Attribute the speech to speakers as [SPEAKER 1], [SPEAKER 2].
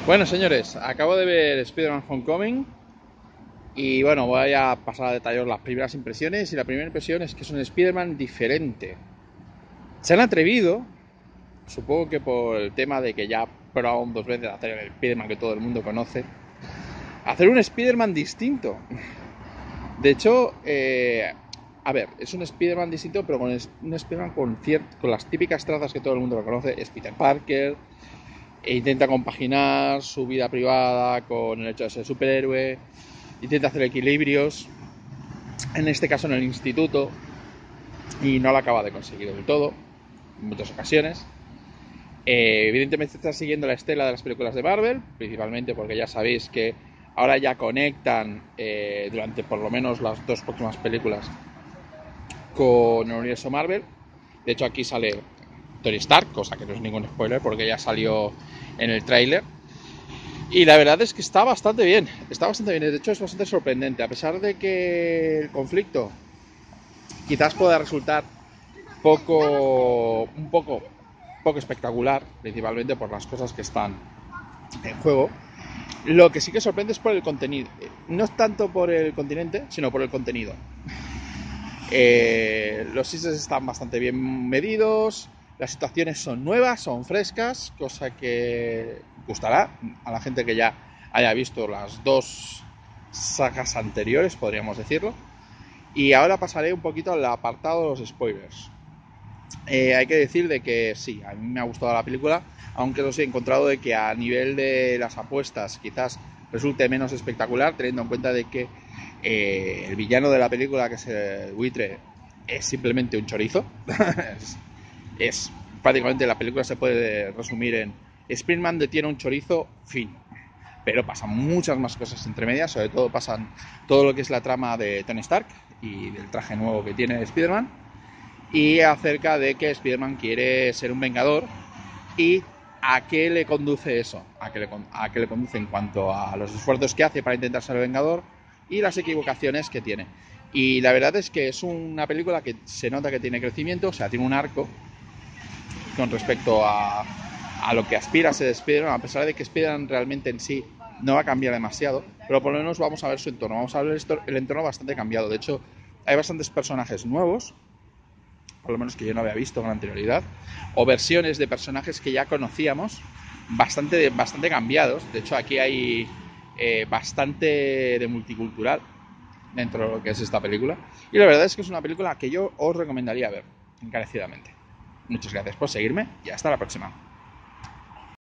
[SPEAKER 1] Bueno, señores, acabo de ver Spider-Man Homecoming y bueno, voy a pasar a detallar las primeras impresiones y la primera impresión es que es un Spider-Man diferente. Se han atrevido, supongo que por el tema de que ya probaron dos veces hacer el Spider-Man que todo el mundo conoce, a hacer un Spider-Man distinto. De hecho, a ver, es un Spider-Man distinto, pero con un Spider-Man con las típicas trazas que todo el mundo lo conoce. Es Peter Parker, e intenta compaginar su vida privada con el hecho de ser superhéroe, intenta hacer equilibrios, en este caso en el instituto, y no lo acaba de conseguir del todo, en muchas ocasiones. Evidentemente está siguiendo la estela de las películas de Marvel, principalmente porque ya sabéis que ahora ya conectan durante por lo menos las dos próximas películas con el universo Marvel. De hecho aquí sale Tony Stark, cosa que no es ningún spoiler porque ya salió en el tráiler. Y la verdad es que está bastante bien, de hecho es bastante sorprendente, a pesar de que el conflicto quizás pueda resultar poco espectacular, principalmente por las cosas que están en juego. Lo que sí que sorprende es por el contenido, no tanto por el continente, sino por el contenido. Los chistes están bastante bien medidos, las situaciones son nuevas, son frescas, cosa que gustará a la gente que ya haya visto las dos sagas anteriores, podríamos decirlo. Y ahora pasaré un poquito al apartado de los spoilers. Hay que decir de que sí, a mí me ha gustado la película, aunque los he encontrado de que a nivel de las apuestas quizás resulte menos espectacular, teniendo en cuenta de que el villano de la película, que es el buitre, es simplemente un chorizo. es prácticamente la película se puede resumir en Spider-Man detiene un chorizo, fin. Pero pasan muchas más cosas entre medias, sobre todo pasan todo lo que es la trama de Tony Stark y del traje nuevo que tiene Spider-Man, y acerca de que Spider-Man quiere ser un vengador y a qué le conduce eso, a qué le conduce en cuanto a los esfuerzos que hace para intentar ser vengador y las equivocaciones que tiene. Y la verdad es que es una película que se nota que tiene crecimiento, o sea, tiene un arco con respecto a lo que aspira a ser Spider-Man, a pesar de que Spider-Man realmente en sí no va a cambiar demasiado, pero por lo menos vamos a ver su entorno, vamos a ver el entorno bastante cambiado. De hecho, hay bastantes personajes nuevos, por lo menos que yo no había visto con anterioridad, o versiones de personajes que ya conocíamos, bastante cambiados. De hecho, aquí hay bastante de multicultural dentro de lo que es esta película. Y la verdad es que es una película que yo os recomendaría ver encarecidamente. Muchas gracias por seguirme y hasta la próxima.